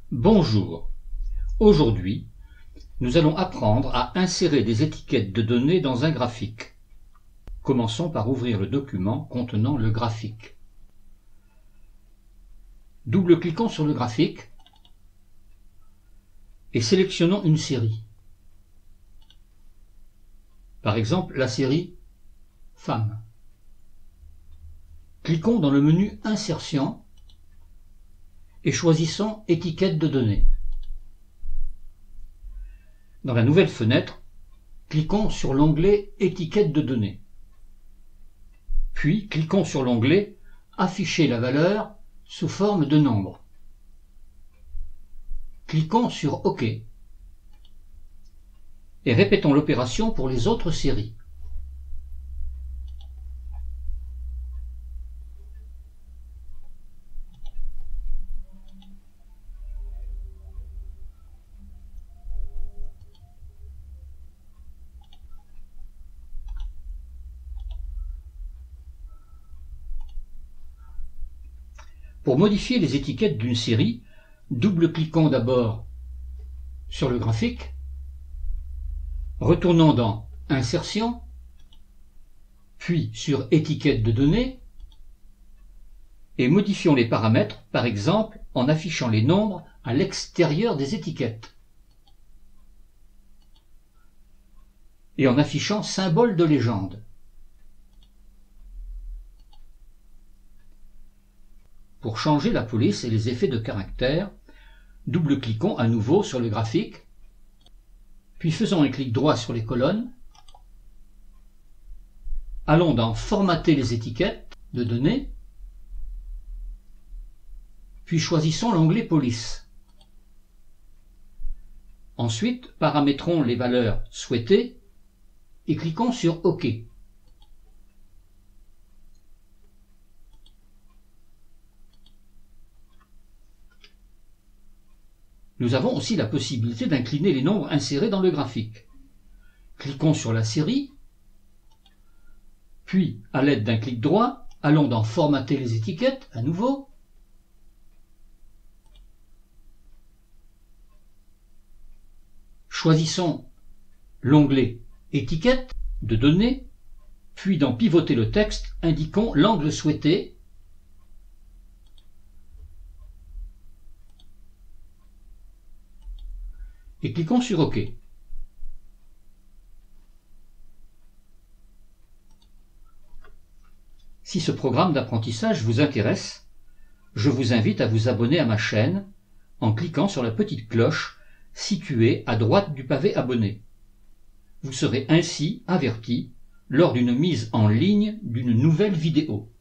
Bonjour. Aujourd'hui, nous allons apprendre à insérer des étiquettes de données dans un graphique. Commençons par ouvrir le document contenant le graphique. Double-cliquons sur le graphique et sélectionnons une série. Par exemple, la série Femmes. Cliquons dans le menu Insertion et choisissons Étiquette de données. Dans la nouvelle fenêtre, cliquons sur l'onglet Étiquette de données. Puis cliquons sur l'onglet Afficher la valeur sous forme de nombre. Cliquons sur OK et répétons l'opération pour les autres séries. Pour modifier les étiquettes d'une série, double-cliquons d'abord sur le graphique, retournons dans Insertion, puis sur Étiquette de données et modifions les paramètres, par exemple en affichant les nombres à l'extérieur des étiquettes et en affichant symbole de légende. Pour changer la police et les effets de caractère, double-cliquons à nouveau sur le graphique, puis faisons un clic droit sur les colonnes, allons dans Formater les étiquettes de données, puis choisissons l'onglet Police. Ensuite, paramétrons les valeurs souhaitées et cliquons sur OK. Nous avons aussi la possibilité d'incliner les nombres insérés dans le graphique. Cliquons sur la série, puis à l'aide d'un clic droit, allons dans Formater les étiquettes à nouveau, choisissons l'onglet Étiquette de données, puis dans Pivoter le texte, indiquons l'angle souhaité et cliquons sur OK. Si ce programme d'apprentissage vous intéresse, je vous invite à vous abonner à ma chaîne en cliquant sur la petite cloche située à droite du pavé Abonner. Vous serez ainsi averti lors d'une mise en ligne d'une nouvelle vidéo.